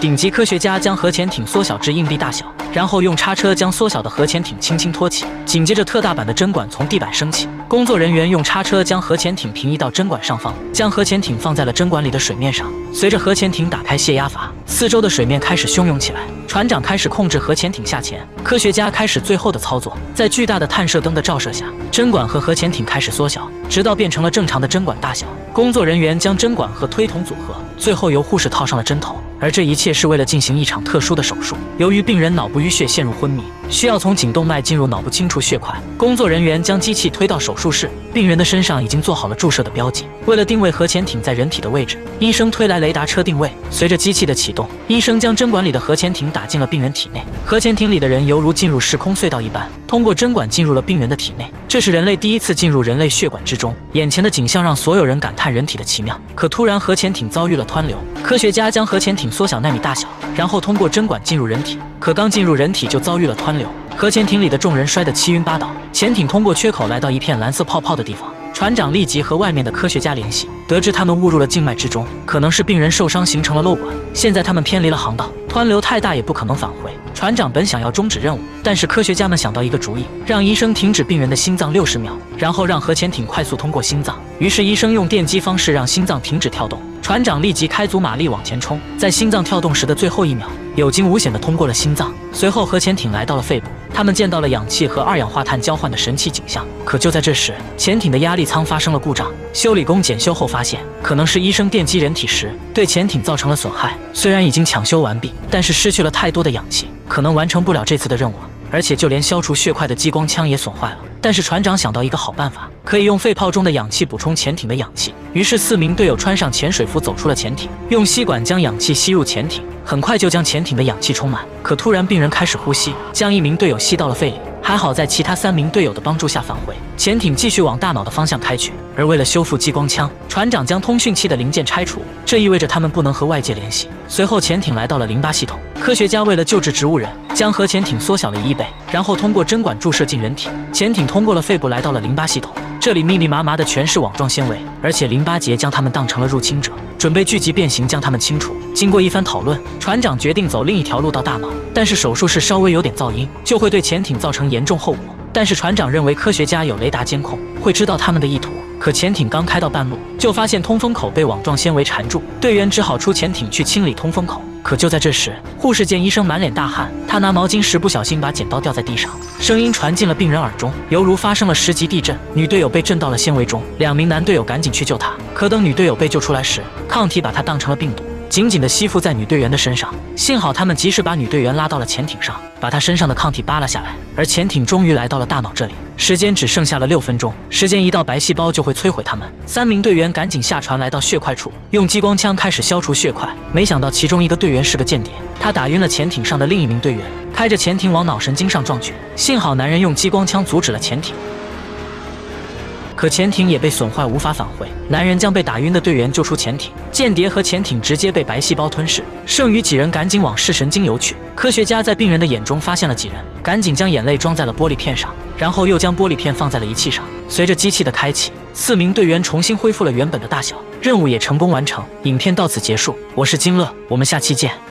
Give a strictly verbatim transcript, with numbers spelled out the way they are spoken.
顶级科学家将核潜艇缩小至硬币大小，然后用叉车将缩小的核潜艇轻轻托起。紧接着，特大版的针管从地板升起，工作人员用叉车将核潜艇平移到针管上方，将核潜艇放在了针管里的水面上。随着核潜艇打开泄压阀，四周的水面开始汹涌起来。船长开始控制核潜艇下潜，科学家开始最后的操作。在巨大的探射灯的照射下，针管和核潜艇开始缩小，直到变成了正常的针管大小。工作人员将针管和推筒组合，最后由护士套上了针头。而这一切是为了进行一场特殊的手术。由于病人脑部淤血陷入昏迷，需要从颈动脉进入脑部清除血块。工作人员将机器推到手术室，病人的身上已经做好了注射的标记。为了定位核潜艇在人体的位置，医生推来雷达车定位。随着机器的启动，医生将针管里的核潜艇打进了病人体内。核潜艇里的人犹如进入时空隧道一般，通过针管进入了病人的体内。这是人类第一次进入人类血管之中。眼前的景象让所有人感叹人体的奇妙。可突然，核潜艇遭遇了湍流，科学家将核潜艇缩小纳米大小，然后通过针管进入人体。可刚进入人体就遭遇了湍流，核潜艇里的众人摔得七晕八倒。潜艇通过缺口来到一片蓝色泡泡的地方，船长立即和外面的科学家联系，得知他们误入了静脉之中，可能是病人受伤形成了漏管。现在他们偏离了航道，湍流太大也不可能返回。船长本想要终止任务，但是科学家们想到一个主意，让医生停止病人的心脏六十秒，然后让核潜艇快速通过心脏。于是医生用电击方式让心脏停止跳动，船长立即开足马力往前冲，在心脏跳动时的最后一秒，有惊无险地通过了心脏。随后核潜艇来到了肺部，他们见到了氧气和二氧化碳交换的神奇景象。可就在这时，潜艇的压力舱发生了故障。修理工检修后发现，可能是医生电击人体时对潜艇造成了损害。虽然已经抢修完毕，但是失去了太多的氧气，可能完成不了这次的任务了。而且就连消除血块的激光枪也损坏了。但是船长想到一个好办法，可以用肺泡中的氧气补充潜艇的氧气。于是四名队友穿上潜水服走出了潜艇，用吸管将氧气吸入潜艇，很快就将潜艇的氧气充满。可突然病人开始呼吸，将一名队友吸到了肺里。还好在其他三名队友的帮助下返回，潜艇继续往大脑的方向开去。而为了修复激光枪，船长将通讯器的零件拆除，这意味着他们不能和外界联系。随后潜艇来到了淋巴系统，科学家为了救治植物人，将核潜艇缩小了一倍，然后通过针管注射进人体。潜艇通过了肺部来到了淋巴系统，这里密密麻麻的全是网状纤维，而且淋巴结将他们当成了入侵者，准备聚集变形将他们清除。经过一番讨论，船长决定走另一条路到大脑，但是手术室稍微有点噪音，就会对潜艇造成严重后果。但是船长认为科学家有雷达监控，会知道他们的意图。可潜艇刚开到半路，就发现通风口被网状纤维缠住，队员只好出潜艇去清理通风口。可就在这时，护士见医生满脸大汗，他拿毛巾时不小心把剪刀掉在地上，声音传进了病人耳中，犹如发生了十级地震。女队友被震到了纤维中，两名男队友赶紧去救她。可等女队友被救出来时，抗体把她当成了病毒，紧紧地吸附在女队员的身上。幸好他们及时把女队员拉到了潜艇上，把她身上的抗体扒了下来。而潜艇终于来到了大脑这里，时间只剩下了六分钟，时间一到，白细胞就会摧毁他们。三名队员赶紧下船来到血块处，用激光枪开始消除血块。没想到其中一个队员是个间谍，他打晕了潜艇上的另一名队员，开着潜艇往脑神经上撞去。幸好男人用激光枪阻止了潜艇，可潜艇也被损坏，无法返回。男人将被打晕的队员救出潜艇，间谍和潜艇直接被白细胞吞噬，剩余几人赶紧往视神经游去。科学家在病人的眼中发现了几人，赶紧将眼泪装在了玻璃片上，然后又将玻璃片放在了仪器上。随着机器的开启，四名队员重新恢复了原本的大小，任务也成功完成。影片到此结束，我是金乐，我们下期见。